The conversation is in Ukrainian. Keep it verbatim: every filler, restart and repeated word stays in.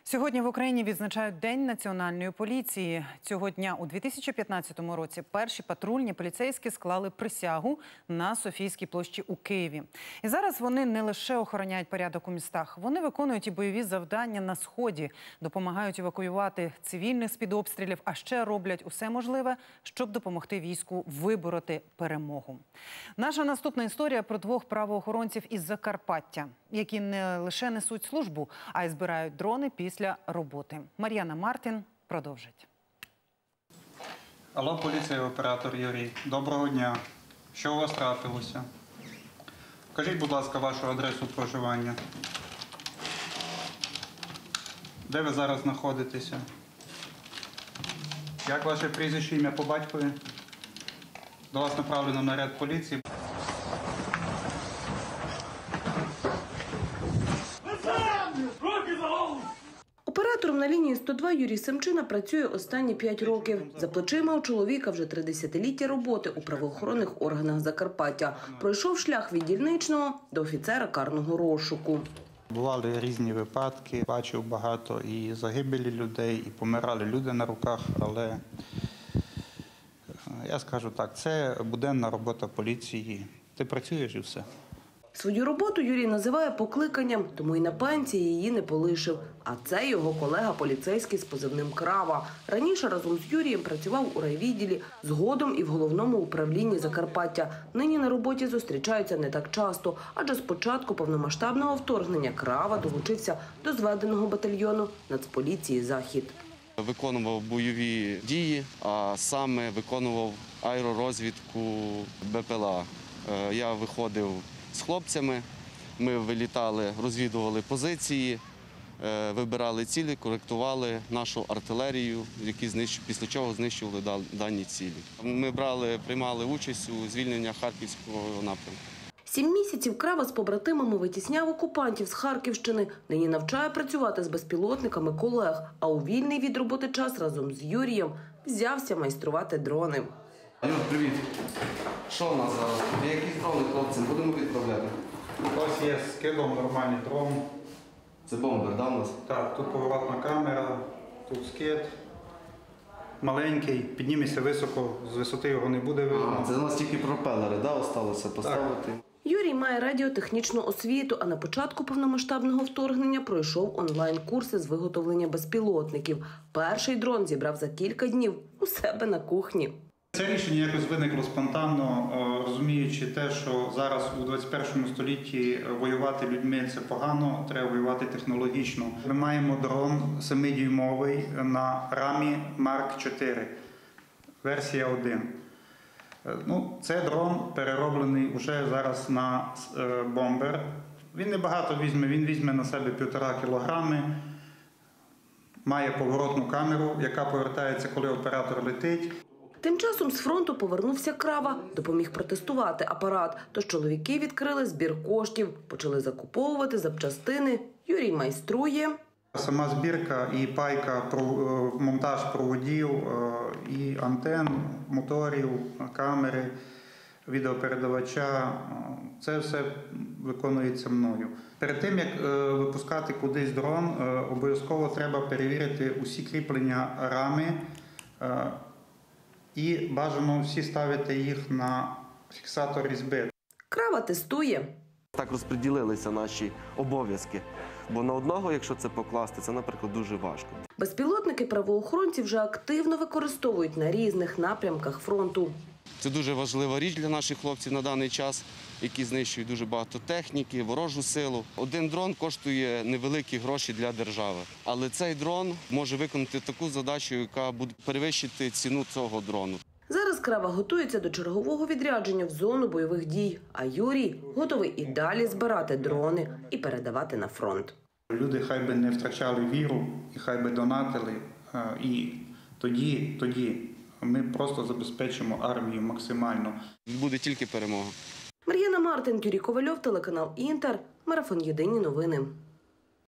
Сьогодні в Україні відзначають День національної поліції. Цього дня у дві тисячі п'ятнадцятому році перші патрульні поліцейські склали присягу на Софійській площі у Києві. І зараз вони не лише охороняють порядок у містах, вони виконують і бойові завдання на Сході, допомагають евакуювати цивільних з-під обстрілів, а ще роблять усе можливе, щоб допомогти війську вибороти перемогу. Наша наступна історія про двох правоохоронців із Закарпаття, які не лише несуть службу, а й збирають дрони після роботи. Мар'яна Мартин продовжить. Алло, поліція, оператор Юрій. Доброго дня. Що у вас трапилося? Кажіть, будь ласка, вашу адресу проживання. Де ви зараз знаходитеся? Як ваше прізвище, ім'я по батькові? До вас направлено наряд поліції. Оператором на лінії сто два Юрій Семчина працює останні п'ять років. За плечима у чоловіка вже три десятиліття роботи у правоохоронних органах Закарпаття. Пройшов шлях від дільничного до офіцера карного розшуку. Бували різні випадки, бачив багато і загибелі людей, і помирали люди на руках, але я скажу так, це буденна робота поліції. Ти працюєш і все. Свою роботу Юрій називає покликанням, тому і на пенсії її не полишив. А це його колега поліцейський з позивним «Крава». Раніше разом з Юрієм працював у райвідділі, згодом і в головному управлінні Закарпаття. Нині на роботі зустрічаються не так часто, адже з початку повномасштабного вторгнення «Крава» долучився до зведеного батальйону Нацполіції «Захід». Виконував бойові дії, а саме виконував аеророзвідку Бе Пе Ел А. Я виходив з хлопцями, ми вилітали, розвідували позиції, вибирали цілі, коректували нашу артилерію, які знищ... після чого знищували дані цілі. Ми брали, приймали участь у звільненні Харківського напрямку. Сім місяців Крава з побратимами витісняв окупантів з Харківщини. Нині навчає працювати з безпілотниками колег, а у вільний від роботи час разом з Юрієм взявся майструвати дрони. Юр, привіт. Що у нас зараз? Якісь дрони, хлопці? Будемо відправляти? Ось є з скидом нормальний дрон. Це бомбер, да, у нас? Так, тут поворотна камера, тут скид. Маленький, підніметься високо, з висоти його не буде видно. А, це у нас тільки пропелери, да, осталося поставити? Так. Юрій має радіотехнічну освіту, а на початку повномасштабного вторгнення пройшов онлайн-курси з виготовлення безпілотників. Перший дрон зібрав за кілька днів у себе на кухні. Це рішення якось виникло спонтанно, розуміючи те, що зараз у двадцять першому столітті воювати людьми – це погано, треба воювати технологічно. Ми маємо дрон семидюймовий на рамі Марк чотири, версія один. Ну, це дрон перероблений вже зараз на бомбер. Він небагато візьме, він візьме на себе півтора кілограми, має поворотну камеру, яка повертається, коли оператор летить. Тим часом з фронту повернувся Крава, допоміг протестувати апарат. Тож чоловіки відкрили збір коштів, почали закуповувати запчастини. Юрій майструє. Сама збірка і пайка, монтаж проводів, і антен, моторів, камери, відеопередавача – це все виконується мною. Перед тим, як випускати кудись дрон, обов'язково треба перевірити усі кріплення рами, і бажано всі ставити їх на фіксатор різьби. Крава тестує. Так розподілилися наші обов'язки, бо на одного, якщо це покласти, це, наприклад, дуже важко. Безпілотники правоохоронці вже активно використовують на різних напрямках фронту. Це дуже важлива річ для наших хлопців на даний час, які знищують дуже багато техніки, ворожу силу. Один дрон коштує невеликі гроші для держави, але цей дрон може виконати таку задачу, яка буде перевищити ціну цього дрону. Зараз Крава готується до чергового відрядження в зону бойових дій, а Юрій готовий і далі збирати дрони і передавати на фронт. Люди хай би не втрачали віру, і хай би донатили, і тоді, тоді ми просто забезпечимо армію максимально. Буде тільки перемога. Мар'яна Мартин, Юрій Ковальов, телеканал «Інтер», марафон «Єдині новини».